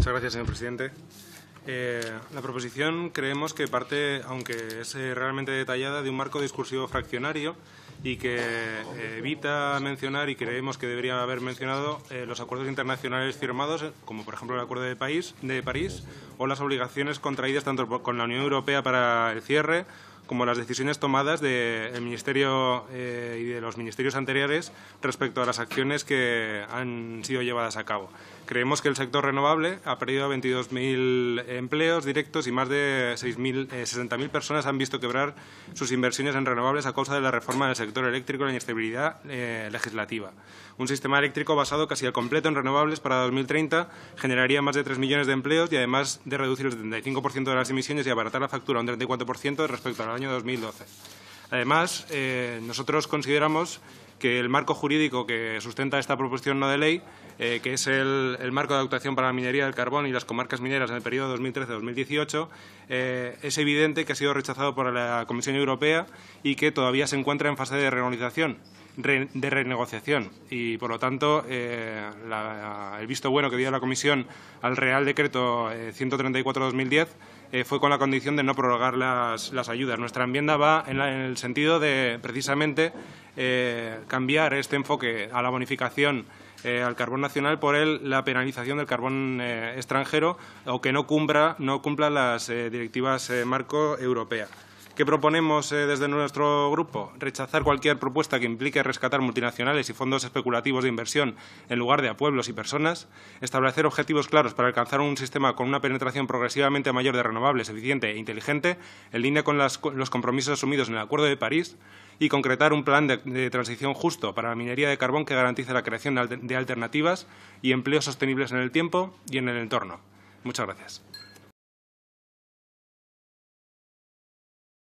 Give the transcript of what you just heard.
Muchas gracias, señor presidente. La proposición creemos que parte, aunque es realmente detallada, de un marco discursivo fraccionario y que evita mencionar, y creemos que debería haber mencionado, los acuerdos internacionales firmados, como por ejemplo el Acuerdo de París, o las obligaciones contraídas tanto con la Unión Europea para el cierre, como las decisiones tomadas del Ministerio y de los ministerios anteriores respecto a las acciones que han sido llevadas a cabo. Creemos que el sector renovable ha perdido 22.000 empleos directos y más de 60.000 personas han visto quebrar sus inversiones en renovables a causa de la reforma del sector eléctrico y la inestabilidad legislativa. Un sistema eléctrico basado casi al completo en renovables para 2030 generaría más de 3 millones de empleos y, además de reducir el 75% de las emisiones y abaratar la factura un 34% respecto al año 2012. Además, nosotros consideramos que el marco jurídico que sustenta esta proposición no de ley, que es el marco de actuación para la minería del carbón y las comarcas mineras en el periodo 2013-2018, es evidente que ha sido rechazado por la Comisión Europea y que todavía se encuentra en fase de renegociación y, por lo tanto, el visto bueno que dio la Comisión al Real Decreto 134/2010 fue con la condición de no prorrogar las ayudas. Nuestra enmienda va en el sentido de, precisamente, cambiar este enfoque a la bonificación al carbón nacional por la penalización del carbón extranjero o que no cumpla las directivas marco europea. ¿Qué proponemos desde nuestro grupo? Rechazar cualquier propuesta que implique rescatar multinacionales y fondos especulativos de inversión en lugar de a pueblos y personas, establecer objetivos claros para alcanzar un sistema con una penetración progresivamente mayor de renovables, eficiente e inteligente, en línea con los compromisos asumidos en el Acuerdo de París, y concretar un plan de transición justo para la minería de carbón que garantice la creación de alternativas y empleos sostenibles en el tiempo y en el entorno. Muchas gracias.